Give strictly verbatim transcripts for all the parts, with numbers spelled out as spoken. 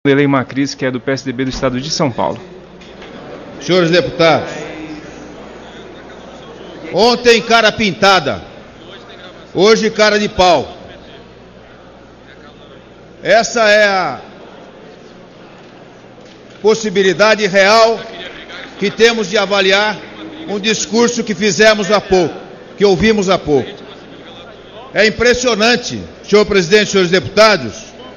Vanderlei Macris, que é do P S D B do Estado de São Paulo. Senhores deputados, ontem cara pintada, hoje cara de pau. Essa é a possibilidade real que temos de avaliar um discurso que fizemos há pouco, que ouvimos há pouco. É impressionante, senhor presidente, senhores deputados,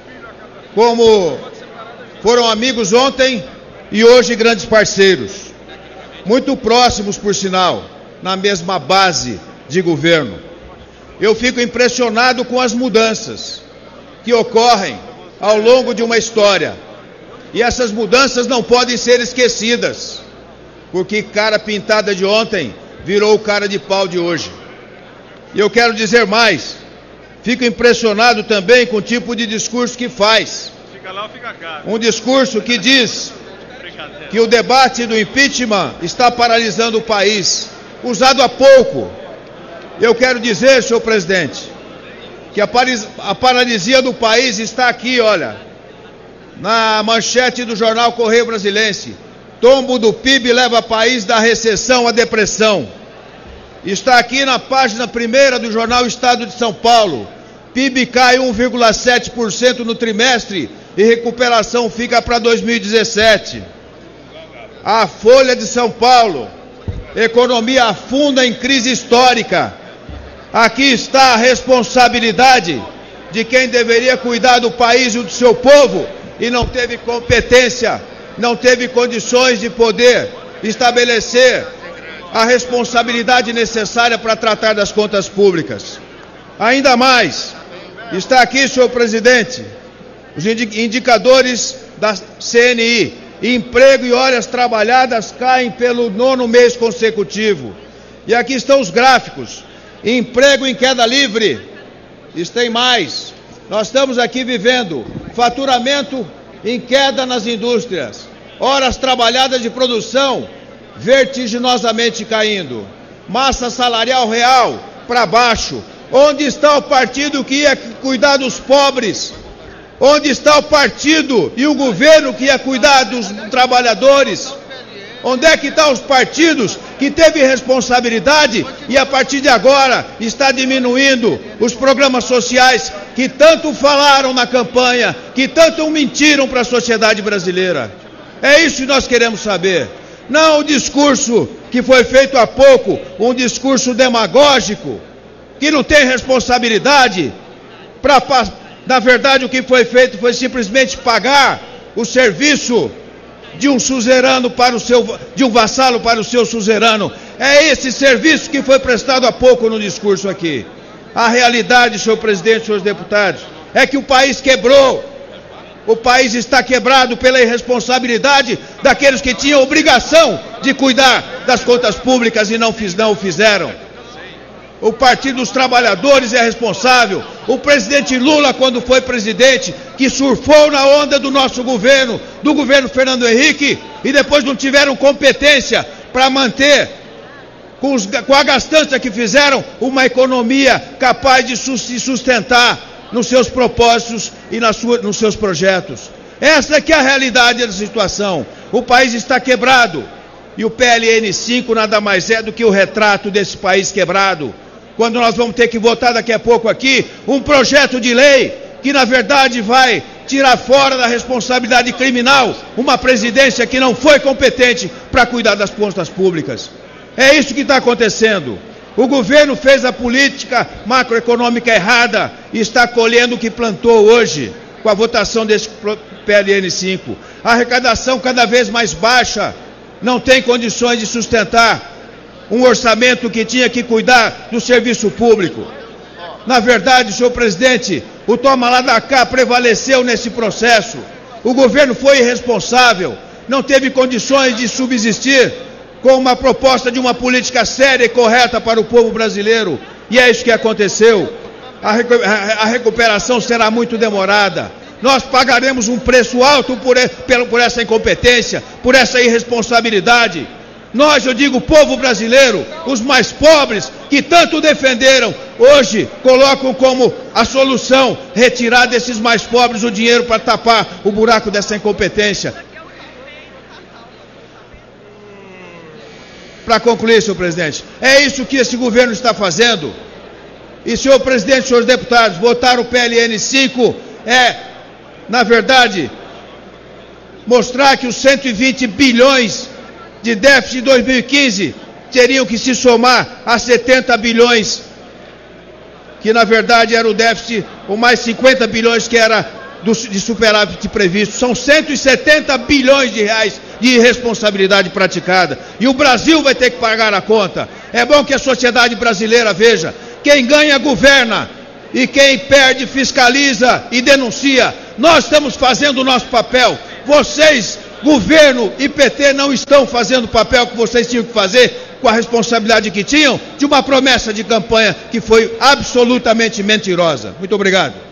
como foram amigos ontem e hoje grandes parceiros, muito próximos, por sinal, na mesma base de governo. Eu fico impressionado com as mudanças que ocorrem ao longo de uma história. E essas mudanças não podem ser esquecidas, porque cara pintada de ontem virou cara de pau de hoje. E eu quero dizer mais, fico impressionado também com o tipo de discurso que faz. Um discurso que diz que o debate do impeachment está paralisando o país, usado há pouco. Eu quero dizer, senhor presidente, que a, paris, a paralisia do país está aqui, olha, na manchete do jornal Correio Brasilense. Tombo do P I B leva país da recessão à depressão. Está aqui na página primeira do jornal Estado de São Paulo. P I B cai um vírgula sete por cento no trimestre e recuperação fica para dois mil e dezessete. A Folha de São Paulo. Economia afunda em crise histórica. Aqui está a responsabilidade de quem deveria cuidar do país e do seu povo e não teve competência, não teve condições de poder estabelecer a responsabilidade necessária para tratar das contas públicas. Ainda mais, está aqui, senhor presidente, os indicadores da C N I. Emprego e horas trabalhadas caem pelo nono mês consecutivo. E aqui estão os gráficos. Emprego em queda livre. Isso tem mais. Nós estamos aqui vivendo faturamento em queda nas indústrias. Horas trabalhadas de produção vertiginosamente caindo. Massa salarial real para baixo. Onde está o partido que ia cuidar dos pobres? Onde está o partido e o governo que ia cuidar dos trabalhadores? Onde é que estão os partidos que teve responsabilidade e a partir de agora está diminuindo os programas sociais que tanto falaram na campanha, que tanto mentiram para a sociedade brasileira? É isso que nós queremos saber. Não o discurso que foi feito há pouco, um discurso demagógico, que não tem responsabilidade para... Na verdade, o que foi feito foi simplesmente pagar o serviço de um suzerano para o seu, de um vassalo para o seu suzerano. É esse serviço que foi prestado há pouco no discurso aqui. A realidade, senhor presidente, senhores deputados, é que o país quebrou. O país está quebrado pela irresponsabilidade daqueles que tinham obrigação de cuidar das contas públicas e não, fiz, não o fizeram. O Partido dos Trabalhadores é responsável. O presidente Lula, quando foi presidente, que surfou na onda do nosso governo, do governo Fernando Henrique, e depois não tiveram competência para manter, com, os, com a gastança que fizeram, uma economia capaz de se sustentar nos seus propósitos e na sua, nos seus projetos. Essa é que é a realidade da situação. O país está quebrado. E o P L N cinco nada mais é do que o retrato desse país quebrado. Quando nós vamos ter que votar daqui a pouco aqui um projeto de lei que na verdade vai tirar fora da responsabilidade criminal uma presidência que não foi competente para cuidar das contas públicas. É isso que está acontecendo. O governo fez a política macroeconômica errada e está colhendo o que plantou hoje com a votação desse P L N cinco. A arrecadação cada vez mais baixa, não tem condições de sustentar um orçamento que tinha que cuidar do serviço público. Na verdade, senhor presidente, o toma lá da cá prevaleceu nesse processo. O governo foi irresponsável, não teve condições de subsistir com uma proposta de uma política séria e correta para o povo brasileiro. E é isso que aconteceu. A, recu a recuperação será muito demorada. Nós pagaremos um preço alto por, por essa incompetência, por essa irresponsabilidade. Nós, eu digo, o povo brasileiro, os mais pobres, que tanto defenderam hoje colocam como a solução retirar desses mais pobres o dinheiro para tapar o buraco dessa incompetência. Para concluir, senhor presidente, é isso que esse governo está fazendo. E, senhor presidente, senhores deputados, votar o P L N cinco é, na verdade, mostrar que os cento e vinte bilhões de déficit de dois mil e quinze teriam que se somar a setenta bilhões, que na verdade era o déficit, ou mais cinquenta bilhões que era do, de superávit previsto. São cento e setenta bilhões de reais de irresponsabilidade praticada. E o Brasil vai ter que pagar a conta. É bom que a sociedade brasileira veja: quem ganha governa e quem perde fiscaliza e denuncia. Nós estamos fazendo o nosso papel. Vocês, governo e P T, não estão fazendo o papel que vocês tinham que fazer, com a responsabilidade que tinham, de uma promessa de campanha que foi absolutamente mentirosa. Muito obrigado.